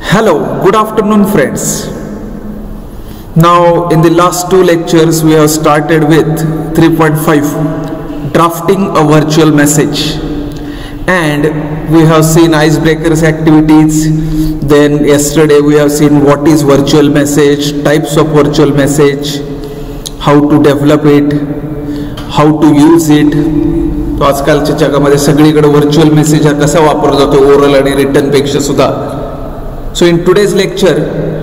Hello, good afternoon friends. Now in the last two lectures we have started with 3.5 drafting a virtual message, and we have seen icebreakers activities. Then yesterday we have seen what is virtual message, types of virtual message, how to develop it, how to use it. तो आजकालच्या जगामध्ये सगळीकडे virtual message हा कसा वापरला जातो oral आणि written पेक्षा सुद्धा. So in today's lecture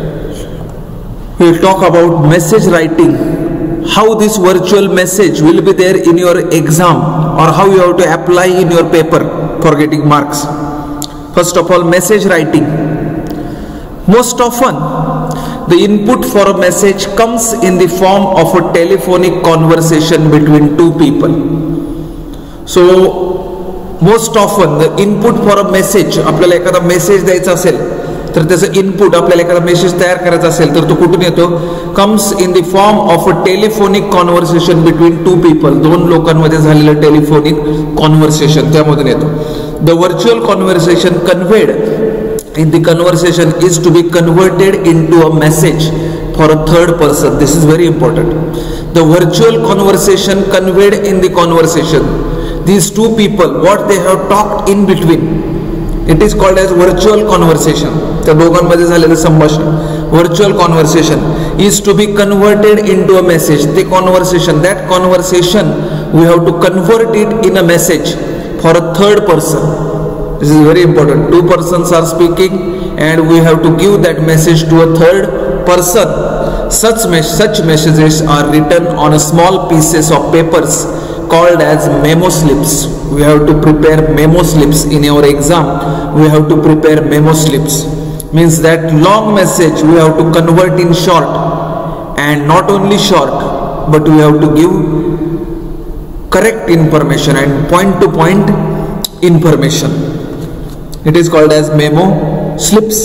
we will talk about message writing, how this virtual message will be there in your exam or how you have to apply in your paper for getting marks. First of all, message writing. Most often the input for a message comes in the form of a telephonic conversation between two people. So most often the input for a message, आपल्याला एखादा message द्यायचा असेल तर त्याचं input, आपल्याला एखादा message तयार करायचा असेल तर तो कुठून येतो? Comes in the form of a telephonic conversation between two people. दोन लोकांमध्ये झालेलं टेलिफोनिक कॉन्व्हर्सेशन त्यामधून येतो. The virtual conversation conveyed in the conversation is to be converted into a message for a third person. This is very important. The virtual conversation conveyed in the conversation, these two people, what they have talked in between, it is called as virtual conversation. त्या दोघांमध्ये झालेलं संभाषण, virtual conversation is to be converted into a message. The conversation, that conversation we have to convert it in a message for a third person. This is very important. Two persons are speaking and we have to give that message to a third person. Such messages are written on a small pieces of papers called as memo slips. We have to prepare memo slips in our exam. We have to prepare memo slips. Means that long message we have to convert in short, and not only short but we have to give correct information and point to point information. It is called as memo slips.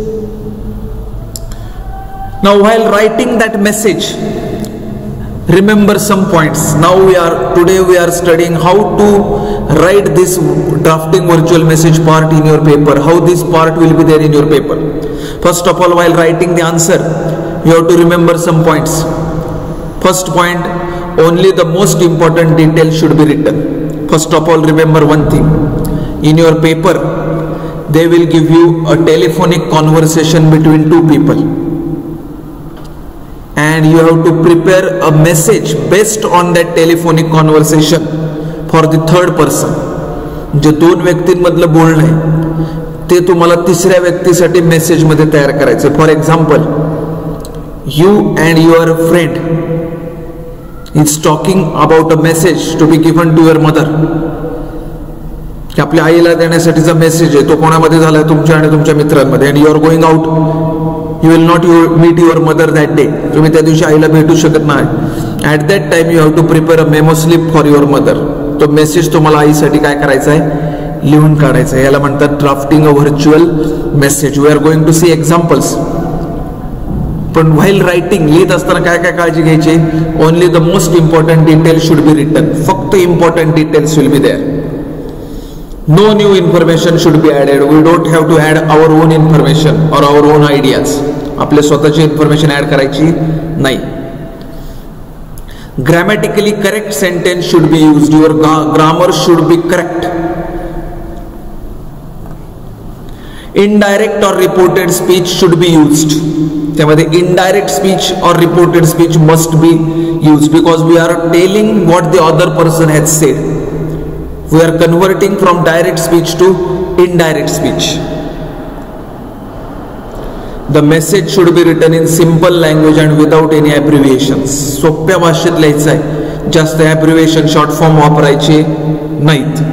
Now while writing that message, remember some points. Today we are studying how to write this drafting virtual message part in your paper, how this part will be there in your paper. First of all, while writing the answer, you have to remember some points. First point, only the most important details should be written. First of all, remember one thing. In your paper, they will give you a telephonic conversation between two people, and you have to prepare a message based on that telephonic conversation for the third person. जे दोन व्यक्तींमधलं बोलणं आहे ते तुम्हाला तिसऱ्या व्यक्तीसाठी message मध्ये तयार करायचं. For example, you and your friend is talking about a message to be given to your mother. की आपल्या आईला देण्यासाठीचा मेसेज आहे, तो कोणामध्ये झाला? तुमच्या आणि तुमच्या मित्रांमध्ये. And you are going out, you will not meet your mother that day. तुम्ही त्या दिवशी आईला भेटू शकत नाही. At that time you have to prepare a memo slip for your mother. तो मेसेज तुम्हाला आईसाठी काय करायचा आहे? लिहून काढायचा आहे. याला म्हणतात drafting a virtual message. We are going to see examples. पण व्हाईल रायटिंग, लिहित असताना काय काय काळजी घ्यायची? Only the most important details should be written. फक्त important details will be there. No new information should be added. We don't have to add our own information or our own ideas. आपले स्वतःची information add करायची नाही. Grammatically correct sentence should be used. Your grammar should be correct. Indirect or reported speech should be used. त्यामध्ये indirect speech or reported speech must be used because we are telling what the other person has said. We are converting from direct speech to indirect speech. The message should be written in simple language and without any abbreviations. सोप्या भाषेत लिहायचं आहे, जास्त abbreviation short form वापरायचे नाहीत.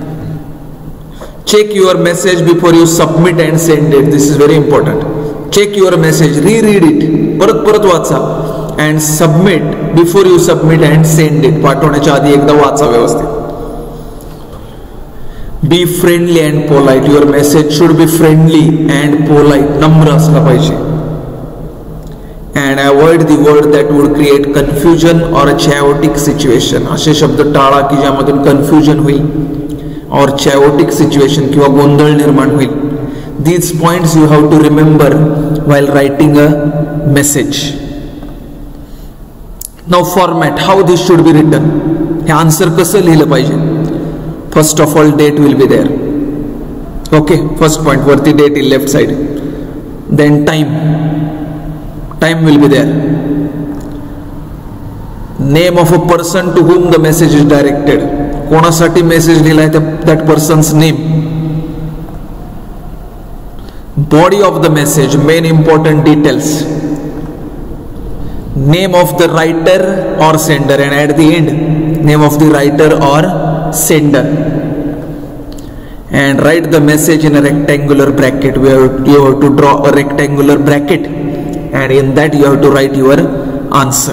Check your message before you submit and send it. This is very important. Check your message, reread it, परत वाचा, and submit before you submit and send it. पाठवण्याच्या आधी एकदा वाचा व्यवस्थित. Be friendly and polite. Your message should be friendly and polite. नम्र असला पाहिजे. And avoid the word that would create confusion or a chaotic situation. असे शब्द टाळा की ज्यामधून कन्फ्युजन होईल और chaotic situation किंवा गोंधळ निर्माण होईल. These points you have to remember while writing a message. Now format, how this should be written. हे आन्सर कसं लिहिलं पाहिजे. First of all date will be there. Okay, first point वरती date in left side. Then time will be there. Name of a person to whom the message is directed. कोणासाठी message लिहिलाय that person's name. Body of the message, main important details. Name of the writer or sender, and at the end name of the writer or sender, and write the message in a rectangular bracket. You have to draw a rectangular bracket, and in that you have to write your answer.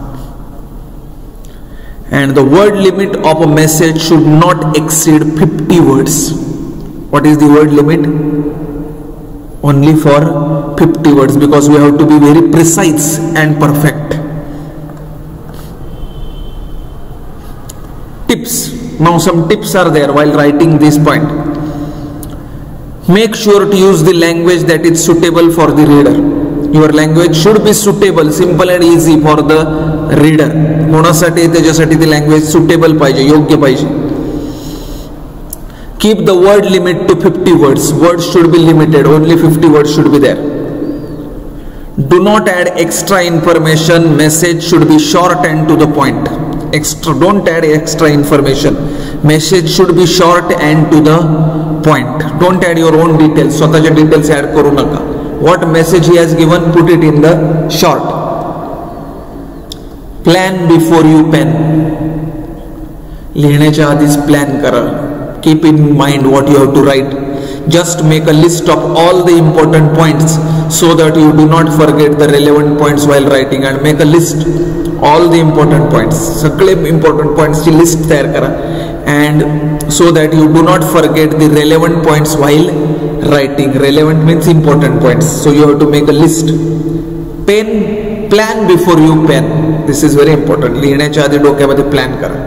And the word limit of a message should not exceed 50 words. What is the word limit? Only for 50 words, because we have to be very precise and perfect. Tips. Now some tips are there while writing this point. Make sure to use the language that is suitable for the reader. Your language should be suitable, simple and easy for the reader. कोणासाठी त्याच्यासाठी ती language suitable पाहिजे, योग्य पाहिजे. Keep the word limit to 50 words. Words should be limited. Only 50 words should be there. Do not add extra information. Message should be short and to the point. Don't add extra information. Message should be short and to the point. Don't add your own details. स्वतःचे details add करू नका. What message he has given, put it in the short. Plan before you pen. लिहिण्याच्या आधीच plan करा. Keep in mind what you have to write. Just make a list of all the important points so that you do not forget the relevant points while writing, and make a list all the important points. सगळे important points ची list तयार करा, and so that you do not forget the relevant points while writing. Relevant means important points, so you have to make a list. Plan before you pen. This is very important. लिहिण्याच्या आधी डोक्यामध्ये plan करा.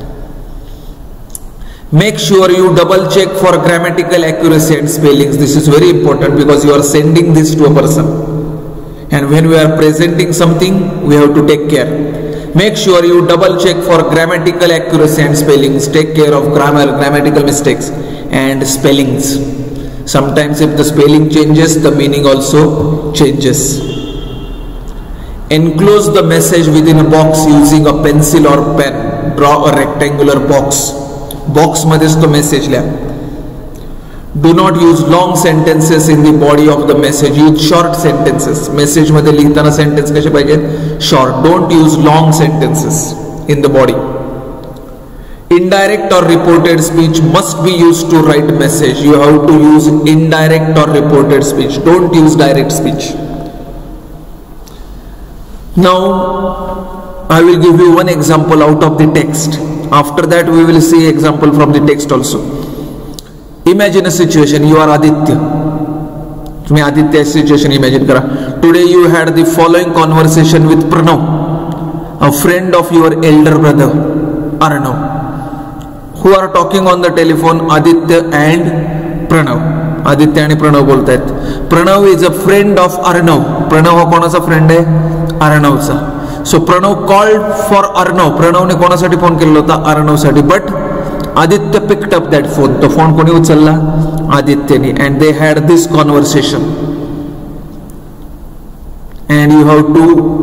Make sure you double check for grammatical accuracy and spellings. This is very important because you are sending this to a person, and when we are presenting something we have to take care. Make sure you double check for grammatical accuracy and spellings. Take care of grammatical mistakes and spellings. Sometimes if the spelling changes, the meaning also changes. Enclose the message within a box using a pencil or pen. Draw a rectangular box. Box मध्येच तो message लिहा. Do not use long sentences in the body of the message. Use short sentences. Message मध्ये लिहिताना sentence कसे पाहिजेत? Short. Don't use long sentences in the body. Indirect or reported speech must be used to write message. You have to use indirect or reported speech. Don't use direct speech. Now I will give you one example out of the text. After that we will see example from the text also. Imagine a situation. You are Aditya. तुम्ही Aditya situation imagine करा. Today you had the following conversation with Pranav, a friend of your elder brother Arnav, who are talking on the telephone. Aditya and Pranav. Aditya आणि प्रणव बोलतायत. Pranav is a friend of Arnav. Pranav हा कोणाचा friend आहे? अर्णवचा. So Pranav called for Arnav. प्रणवने कोणासाठी phone केलेला होता? अर्णवसाठी. But Aditya picked up that phone. तो फोन कोणी उचलला? आदित्यने. And they had this conversation. And you have to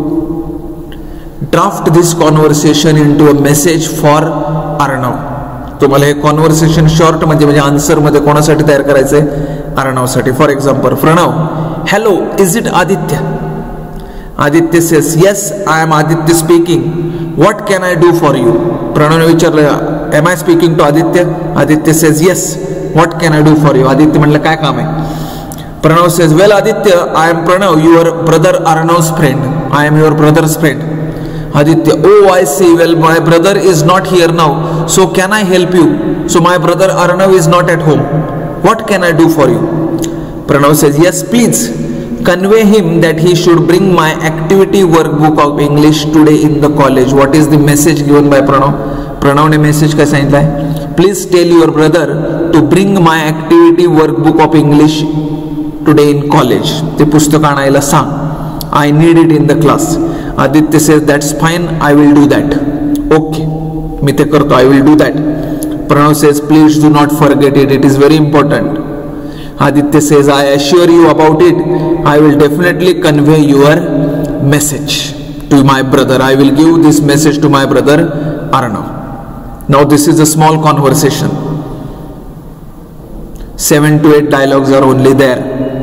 draft this conversation into a message for Arnav. तुम्हाला हे कॉन्व्हर्सेशन शॉर्ट म्हणजे आन्सर मध्ये कोणासाठी तयार करायचंय? अर्णवसाठी. For example, Pranav, hello, is it Aditya? Aditya says, yes, I am Aditya speaking. What can I do for you? प्रणवने विचारलं, am I speaking to Aditya? Aditya says, yes. What can I do for you? Aditya म्हणलं, काय काम आहे? Pranav says, well, Aditya, I am Pranav, your brother Arnav's friend. I am your brother's friend. Aditya, oh, I see. Well, my brother is not here now. So can I help you? So my brother Arnav is not at home. What can I do for you? Pranav says, yes, please. Convey him that he should bring my activity workbook of English today in the college. What is the message given by Pranav? Pranav ने message काय सांगितलाय? Please tell your brother to bring my activity workbook of English today in college. ते पुस्तक आणायला सांग. I need it in the class. Aditya says that's fine, I will do that. Okay, मी ते करतो, I will do that. Pranav says please do not forget it, it is very important. Aditya says I assure you about it, I will definitely convey your message to my brother. I will give this message to my brother Arnav. Now this is a small conversation. 7 to 8 dialogues are only there.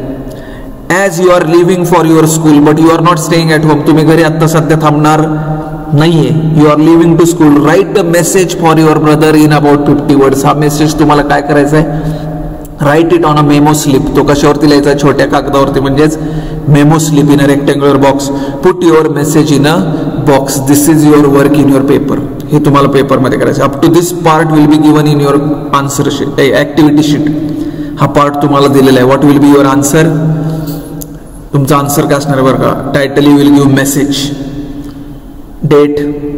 As you are leaving for your school, but you are not staying at home. तुम्ही घरी आता सध्या थांबणार नाहीये. You are leaving to school. Write the message for your brother in about 50 words. हा message तुम्हाला काय करायचा आहे? Write it on a memo slip. तो कशावरती लिहायचा? छोट्या कागदावरती, म्हणजेच memo slip in a rectangular box. Put your message in a box. This is your work in your paper. हे तुम्हाला पेपरमध्ये करायचं. Up to this part will be given in your answer sheet, activity sheet. हा part तुम्हाला दिलेला आहे. What will be your answer? तुमचा answer काय असणार बरं का? Title you will give message, date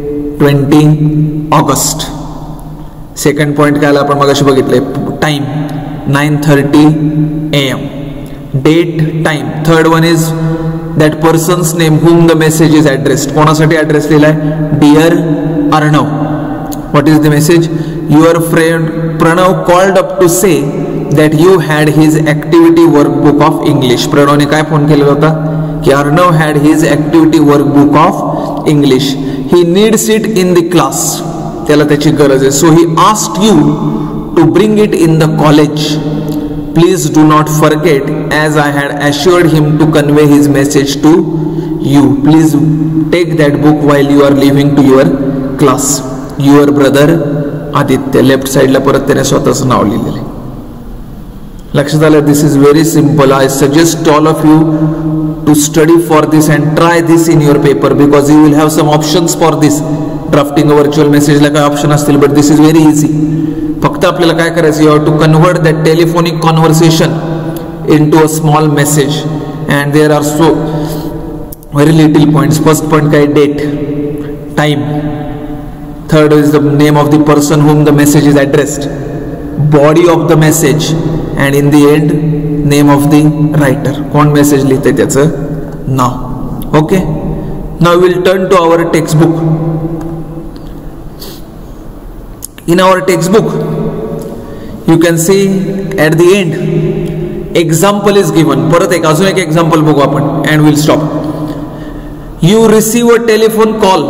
20 August. Second point काय आपण मगाशी बघितलंय, time 9:30 AM. Date, time. Third one is that person's name whom the message is addressed. कोणासाठी ॲड्रेस लिहिलाय? Dear Arnav. What is the message? Your friend Pranav called up to say that you had his activity workbook of English. प्रणवने काय phone केलेला होता की Arnav had his activity workbook of English. He needs it in the class. त्याला त्याची गरज आहे. So he asked you to bring it in the college. Please do not forget, as I had assured him to convey his message to you. Please take that book while you are leaving to your class. Your brother Aditya. Left साइडला परत त्याने स्वतःचं नाव लिहिलेलं आहे. लक्षात आलं? This is very simple. I suggest all of you to study for this and try this in your paper, because you will have some options for this. Drafting a virtual मेसेजला काय ऑप्शन असतील, but this is very easy. फक्त आपल्याला काय करायचं, you have to convert that telephonic conversation into a small message and there are so very little points. First point काय? Date, time. Third is the name of the person whom the message is addressed, body of the message, and in the end name of the writer. कोण message लिहिते त्याचं नाव. Okay, now will turn to our textbook. In our textbook you can see at the end example is given. परत एक अजून एक example बघू आपण and we'll stop. You receive a telephone call.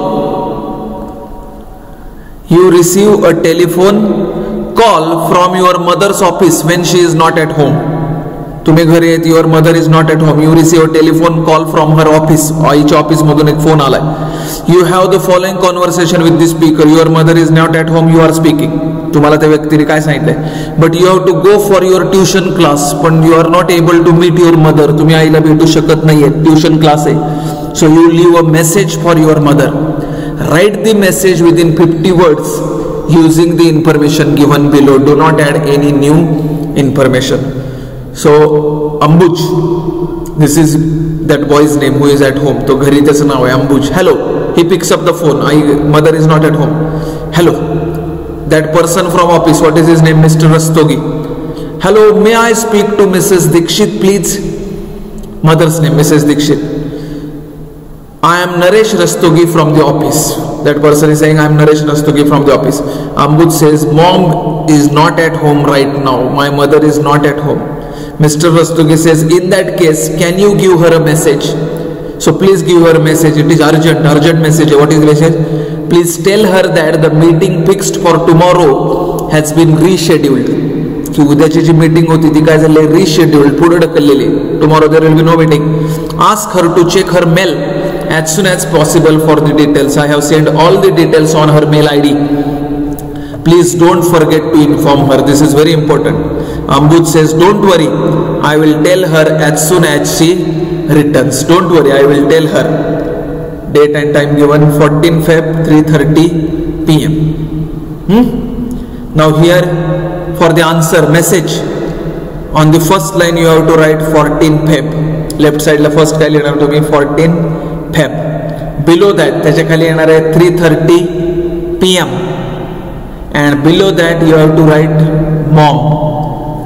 You receive a telephone call from your mother's office when she is not at home. तुम्ही घरी येत, your mother is not at home. You receive a telephone call from her office. आईच्या office मधून एक phone आलाय. You have the following conversation with the speaker. Your mother is not at home, you are speaking. तुम्हाला त्या व्यक्तीने काय सांगितलंय, but you have to go for your tuition class. पण you are not able to meet your mother. तुम्ही आईला भेटू शकत नाहीये, ट्युशन क्लास आहे. So you leave a message for your mother. Write the message within 50 words using the information given below. Do not add any new information. So Ambuj, this is that boy's name who is at home. तो घरी त्याचं नाव आहे Ambuj. Hello. He picks up the phone. Mother is not at home. Hello. That person from office, what is his name? Mr. Rastogi. Hello, may I speak to Mrs. Dikshit please? Mother's name Mrs. Dikshit. I am Naresh Rastogi from the office. That person is saying I am Naresh Rastogi from the office. Ambuj says mom is not at home right now. My mother is not at home. Mr. Rastogi says in that case can you give her a message? So please give her a message. It is urgent message. What is the message? Please tell her that the meeting fixed for tomorrow has been rescheduled. की उद्याची जी meeting होती ती काय झाली? Rescheduled, पुढे ढकललेली. Tomorrow there will be no meeting. Ask her to check her mail as soon as possible for the details. I have sent all the details on her mail ID. Please don't forget to inform her. This is very important. Ambuj says don't worry, I will tell her as soon as she returns. Don't worry, I will tell her. Date and time given 14 Feb 3:30 PM. Now here for the answer message, on the first line you have to write 14 Feb. Left side la first काय लिहिणार तुम्ही? 14 Feb. Below that त्याच्या खाली येणार आहे 3:30 PM and below that you have to write mom.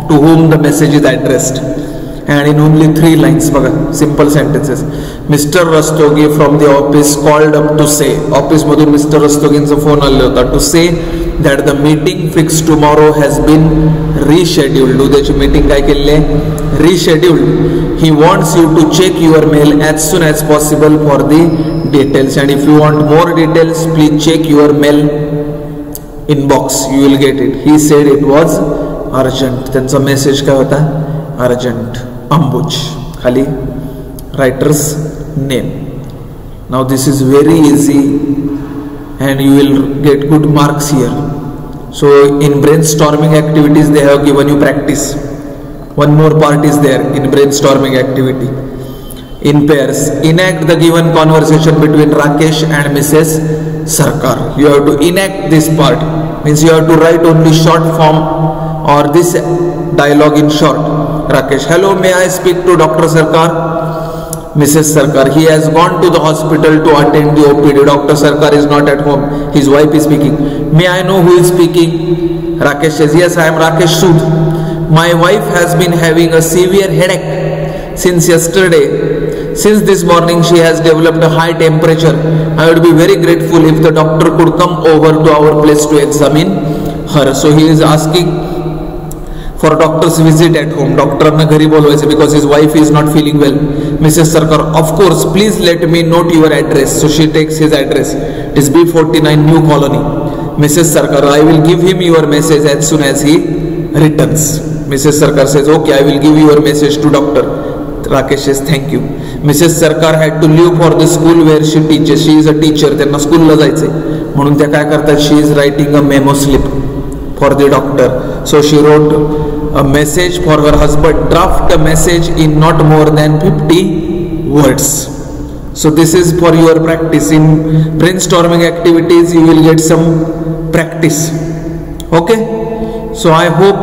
to whom the message is addressed. And in only 3 lines, simple sentences. Mr. Rastogi from the office called up to say, office madhun Mr. Rastoginचा phone आला होता, to say that the meeting fixed tomorrow has been rescheduled. उद्याची meeting काय केली आहे? Rescheduled. He wants you to check your mail as soon as possible for the details, and if you want more details, please check your mail inbox. You will get it. He said it was urgent. त्यांचा message काय होता? Urgent. Ambuj. Khali writer's name. Now this is very easy and you will get good marks here. So in brainstorming activities they have given you practice. One more part is there in brainstorming activity. In pairs, enact the given conversation between Rakesh and Mrs. Sarkar. You have to enact this part. Means you have to write only short form or this dialogue in short. Rakesh, hello, may I speak to Dr. Sarkar? Mrs. Sarkar, he has gone to the hospital to attend the OPD. Dr. Sarkar is not at home. His wife is speaking. May I know who is speaking? Rakesh says, yes, I am Rakesh Sood. My wife has been having a severe headache since yesterday. Since this morning she has developed a high temperature. I would be very grateful if the doctor could come over to our place to examine her. So he is asking for doctor's visit at home. Doctor na ghari bolvaise because his wife is not feeling well. Mrs. Sarkar, of course, please let me note your address. So she takes his address. It is B49 New Colony. Mrs. Sarkar, I will give him your message as soon as he returns. Mrs. Sarkar says, okay, I will give your message to doctor. Rakesh says, thank you. Mrs. Sarkar had to leave for the school where she teaches. She is a teacher. त्यांना स्कूलला जायचे म्हणून त्या काय करतात? She is writing a memo slip for the doctor. So she wrote a message for her husband. Draft a message in not more than 50 words. So this is for your practice. In brainstorming activities you will get some practice. Okay, so I hope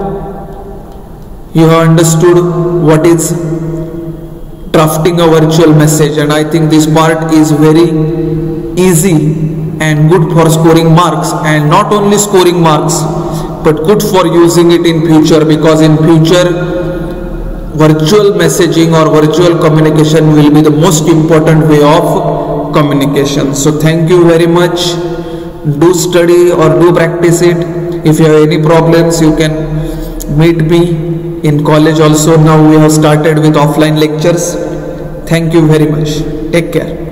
you have understood what is drafting a virtual message, and I think this part is very easy and good for scoring marks, and not only scoring marks but good for using it in future, because in future virtual messaging or virtual communication will be the most important way of communication. So thank you very much. Do study or do practice it. If you have any problems you can meet me in college also. Now we have started with offline lectures. Thank you very much. Take care.